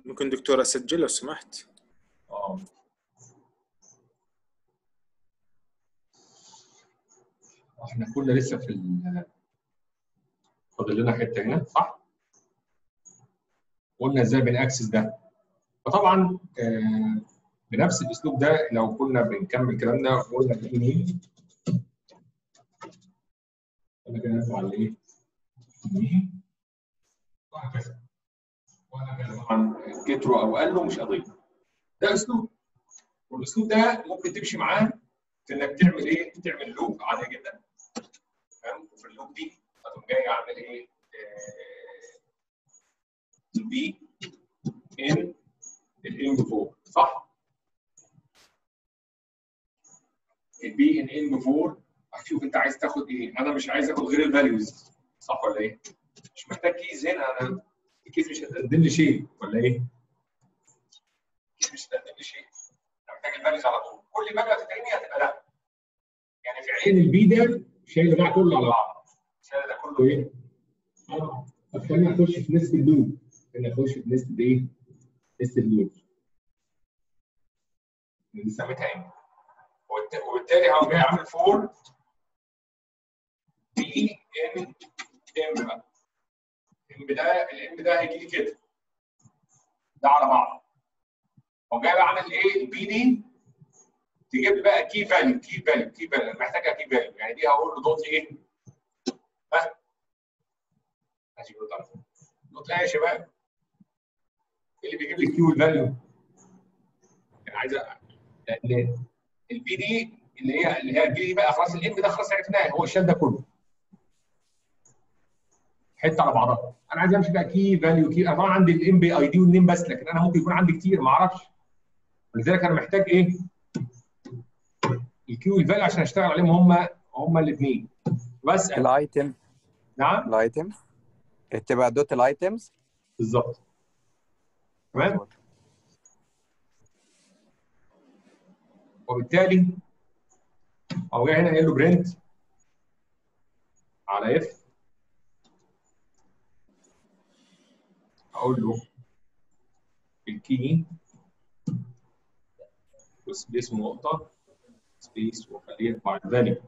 ممكن دكتور اسجل لو سمحت؟ اه احنا كنا لسه في فاضل لنا حته هنا صح؟ قلنا ازاي بنأكسس ده. فطبعا بنفس الاسلوب ده لو كنا بنكمل كلامنا قلنا يمين قلنا كده نرجع لايه؟ يمين وهكذا طبعا كتروا او قالوا مش قضيه. ده اسلوب، والاسلوب ده ممكن تمشي معاه في انك تعمل ايه؟ تعمل لوب عادي جدا. تمام؟ وفي اللوب دي هتقوم جاي اعمل ايه؟ البي ان الام 4 صح؟ البي ان ام 4 هتشوف انت عايز تاخد ايه؟ انا مش عايز اخد غير الفاليوز صح ولا ايه؟ مش محتاج كيز هنا، انا الكيز مش هتقدم لي شيء ولا ايه؟ الكيز مش هتقدم لي شيء، انا محتاج الفاليوز على طول، كل فاليو هتتعمل هتبقى ده. يعني فعليا البي ده شايل ده كله على بعض، شايل ده كله ايه؟ طب خلينا نخش في نسبة اللوب، خلينا نخش في نسبة ايه؟ نسبة اللوب. دي سميتها ايه؟ وبالتالي هقوم جاي عامل 4 بي ان ام بقى. الام ده هيجي لي كده. ده على بعض. هقوم جاي بعمل ايه؟ البي دي تجيب لي بقى كي فاليو انا محتاجها كي فاليو، يعني دي هقول له دوت ايه؟ ها؟ ماشي دوت ايه يا شباب؟ ايه اللي بيجيب لي كيو الفاليو؟ يعني عايز البي دي اللي هي البي دي بقى خلاص، الام ده خلاص عرفناه هو الشال ده كله حته على بعضها. انا عايز امشي بقى كي فاليو كي، انا طبعا عندي الام بي اي دي والنيم بس، لكن انا ممكن يكون عندي كتير ما اعرفش، ولذلك انا محتاج ايه؟ الكيو والفاليو عشان اشتغل عليهم هم الاثنين. بسال الايتم. نعم الايتم تبقى دوت الايتمز بالظبط. تمام. وبالتالي او جاي هنا قايل له برنت على اف، اقول له الكي وسبيس ونقطه سبيس وخليه مع الفاليو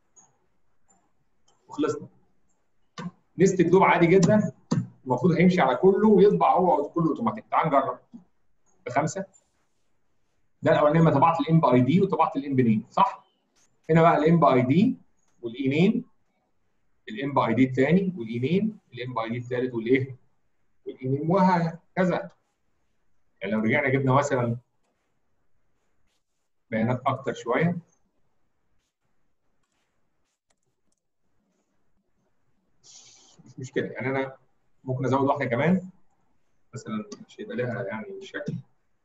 وخلصنا. نستك دوب عادي جدا، المفروض هيمشي على كله ويطبع هو كله اوتوماتيك. تعال نجرب بخمسه. ده الاولاني لما طبعت الام باي دي وطبعت الام بنين صح؟ هنا بقى الام باي دي والايمين، الام باي دي الثاني والايمين، الام باي دي الثالث والايه؟ والايمين وهكذا. يعني لو رجعنا جبنا مثلا بيانات اكتر شويه، مش مشكله، يعني انا ممكن ازود واحده كمان مثلا مش هيبقى لها يعني شكل.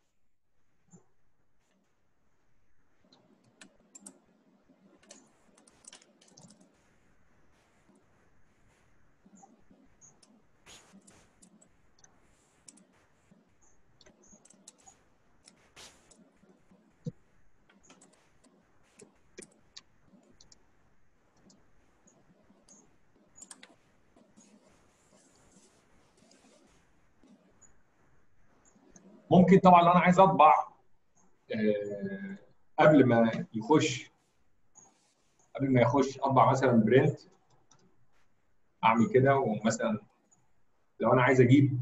ممكن طبعا لو انا عايز اطبع قبل ما يخش اطبع مثلا برنت، اعمل كده. ومثلا لو انا عايز اجيب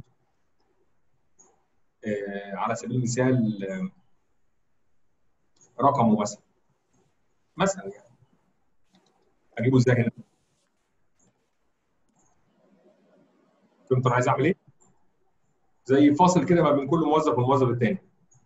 على سبيل المثال رقمه مثلا يعني اجيبه ازاي هنا؟ فهمت انا عايز اعمل ايه؟ زي فاصل كده ما بين كل موظف والموظف الثاني،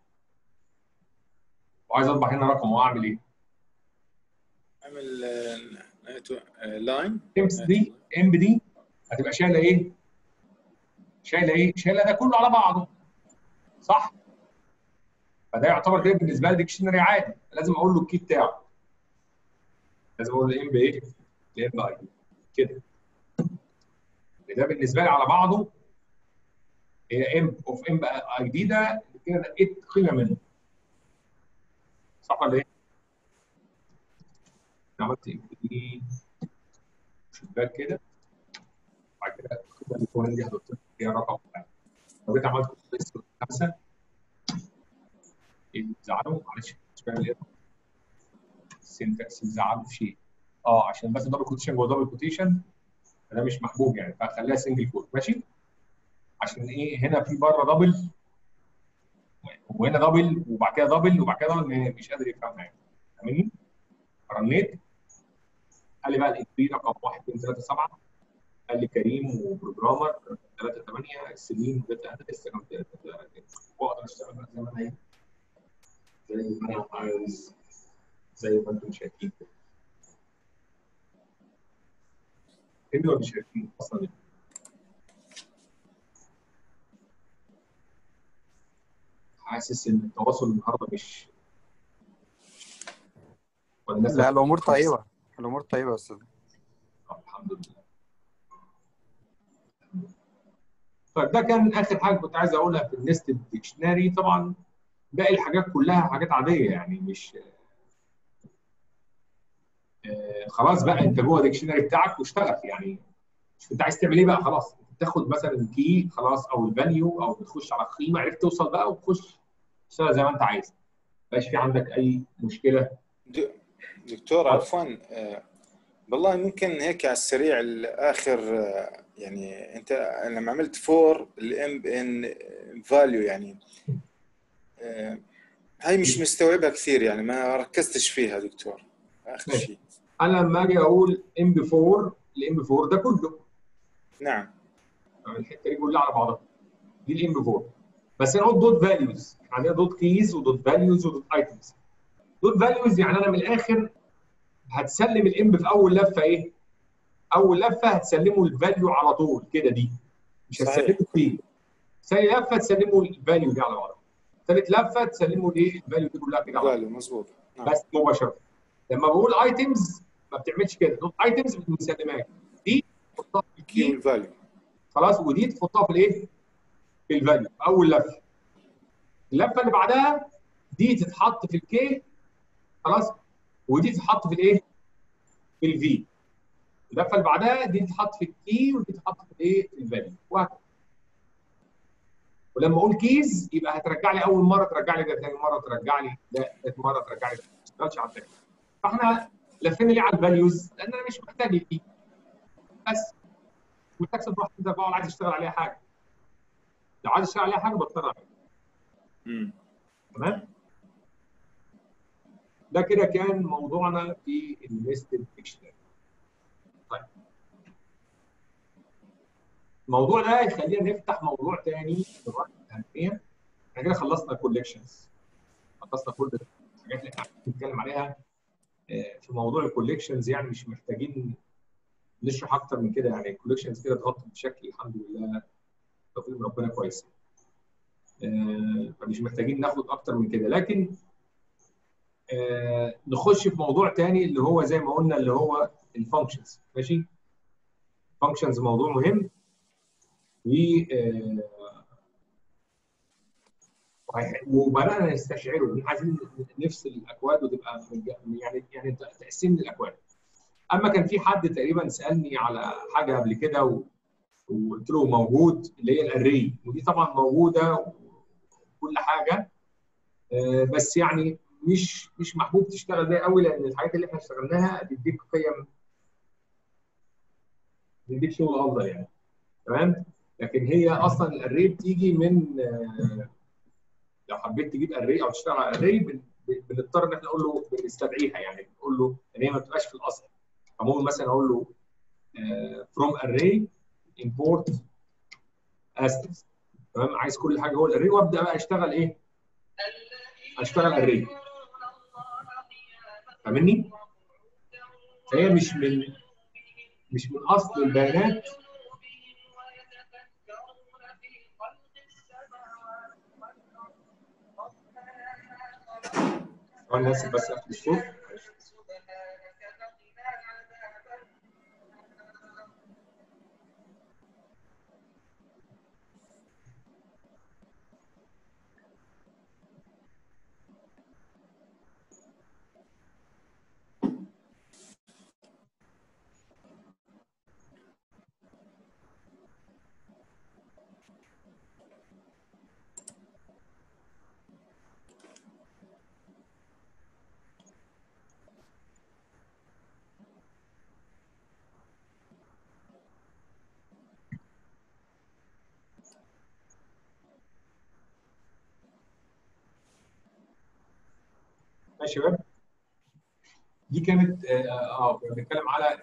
وعايز اطبع هنا رقم، واعمل ايه؟ اعمل لاين ام دي هتبقى شايله ايه؟ شايله ده كله على بعضه صح؟ فده يعتبر كده بالنسبه لي ديكشنري عادي، لازم اقول له الكي بتاعه، لازم اقول له ام بايه؟ ام باي كده. ده بالنسبه لي على بعضه هي ام اوف ام اي دي، ده كده نقيت قيمه منه صح ولا ايه؟ عملت ام دي شباك كده، بعد كده القيمه اللي فوق دي هتحط فيها الرقم بتاعي. لو جيت عملت 5 اللي بيزعله معلش مش فاهم ليه السنتكس بيزعله في شيء عشان بس دبل كوتيشن جوه دبل كوتيشن ده مش محبوب يعني فخليها سنجل كوت ماشي عشان ايه هنا في بره دبل وهنا دبل وبعد كده دبل وبعد كده دبل مش قادر يفهمها يعني فاهمني؟ رنيت قال لي بقى الانتري رقم 1 2 3 7 قال لي كريم وبروجرامر 3 8 سليم وداتا اناليست رقم 3 واقدر اشتغل بقى زي ما انا زي ما انا عايز زي ما انتم شايفين كده. انتوا ولا مش شايفين اصلا حاسس ان التواصل النهارده مش ولا الناس لا الامور طيبه، الامور طيبه يا استاذ. الحمد لله. فده كان اخر حاجه كنت عايز اقولها في النستد ديكشنري. طبعا باقي الحاجات كلها حاجات عاديه يعني مش خلاص بقى انت جوه الديكشنري بتاعك واشتغل يعني انت عايز تعمل ايه بقى خلاص بتاخد مثلا كي خلاص او الفاليو او بتخش على القيمه عرفت توصل بقى وتخش تشتغل زي ما انت عايز مبقاش في عندك اي مشكله. دكتور عفوا والله ممكن هيك على السريع الاخر يعني انت لما عملت فور الام ان فاليو يعني هاي مش مستوعبها كثير يعني ما ركزتش فيها دكتور اخر ماشي. شيء. انا لما اجي اقول ام بي 4 الام بي 4 ده كله نعم الحته دي كلها على بعضها دي الام بي 4 بس انا اقول دوت فاليوز عندنا دوت كيز ودوت فاليوز ودوت ايتمز. دوت فاليوز يعني انا من الاخر هتسلم الام في اول لفه ايه؟ اول لفه هتسلمه الفاليو على طول كده دي مش صحيح هتسلمه فيه. ثاني لفه تسلمه الفاليو دي على بعضها. ثالث لفه تسلمه الايه؟ الفاليو دي كلها كده على بعضها فاليو مظبوط. نعم بس مباشره. لما بقول ايتمز ما بتعملش كده دوت ايتمز بتسلمها دي تحطها في كي الكي والفاليو. خلاص ودي تحطها في الايه؟ في الفاليو في اول لفه. اللفه اللي بعدها دي تتحط في الكي خلاص ودي تتحط في الايه؟ في الفي. اللفه اللي بعدها دي تتحط في الكي ودي تتحط في الايه؟ في الفاليو وهكذا. ولما اقول كيز يبقى هترجع لي اول مره ترجع لي ده ثاني مره ترجع لي ده ثالث مره ترجع لي ده ما تشتغلش على الثاني. فاحنا لفينا ليه على الفاليوز؟ لان انا مش محتاج الكي بس والتاكسي براحتي انت بقى عايز تشتغل عليها حاجه. لو عايز اشتغل عليها حاجه بضطر اعملها. تمام؟ ده كده كان موضوعنا في النستد ديكشنري. طيب الموضوع ده يخلينا نفتح موضوع ثاني دلوقتي اهميه. احنا كده خلصنا الكوليكشنز خلصنا كل الحاجات اللي احنا بنتكلم عليها في موضوع الكوليكشنز يعني مش محتاجين نشرح اكتر من كده يعني الكوليكشنز كده اتغطت بشكل الحمد لله توفيق من ربنا كويس. فمش محتاجين ناخد اكتر من كده لكن نخش في موضوع ثاني اللي هو زي ما قلنا اللي هو الفانكشنز. ماشي؟ فانكشنز موضوع مهم و وبدانا نستشعره عايزين نفصل الاكواد وتبقى يعني تقسيم الاكواد. اما كان في حد تقريبا سالني على حاجه قبل كده وقلت له موجود اللي هي الاري ودي طبعا موجوده وكل حاجه بس يعني مش محبوب تشتغل بيها قوي لان الحاجات اللي احنا اشتغلناها بتديك قيم بتديك شغل افضل يعني. تمام؟ لكن هي اصلا الاري بتيجي من لو حبيت تجيب اري او تشتغل على اري بنضطر ان احنا نقول له بنستدعيها يعني نقول له ان هي ما بتبقاش في الاصل. فممكن مثلا اقول له from array import asterisk. تمام؟ عايز كل حاجه جوه الاري وابدا بقى اشتغل ايه؟ اشتغل اري. فاهمني؟ فهي مش من اصل البيانات. انا اسف بس اخد الصوت. ماشي يا شباب. دي كانت كنا بنتكلم على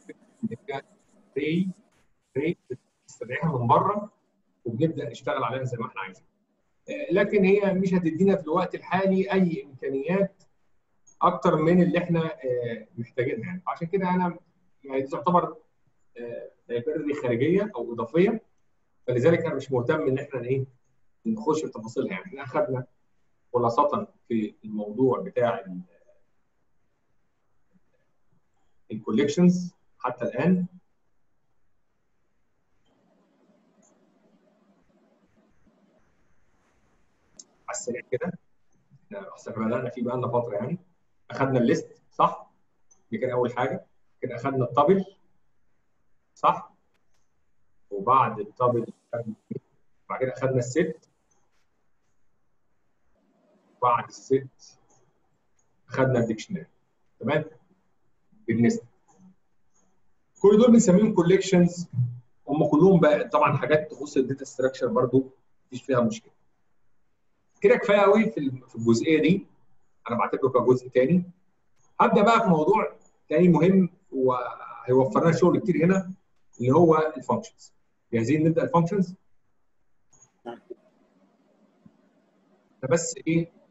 ري بتستدعيها من بره وبنبدا نشتغل عليها زي ما احنا عايزين. لكن هي مش هتدينا في الوقت الحالي اي امكانيات اكتر من اللي احنا محتاجينها يعني. عشان كده انا يعني دي تعتبر لايبرري خارجيه او اضافيه، فلذلك انا مش مهتم ان احنا ايه نخش في تفاصيلها يعني. احنا اخذنا خلاصه في الموضوع بتاع الكوليكشنز حتى الان. على السريع كده احنا بدانا فيه بقى لنا فتره يعني. اخذنا الليست صح، دي كان اول حاجه. كده اخذنا الطابل صح، وبعد الطابل بعد كده اخذنا الست، وبعد الست اخذنا الديكشنري. تمام. بالنسبه كل دول بنسميهم كوليكشنز. هم كلهم بقى طبعا حاجات تخص الداتا ستراكشر برضو مفيش فيها مشكله. كده كفايه قوي في الجزئيه دي، انا بعتبره كجزء تاني. هبدا بقى في موضوع تاني مهم وهيوفر لنا شغل كتير هنا، اللي هو الفانكشنز. جاهزين نبدا الفانكشنز؟ بس ايه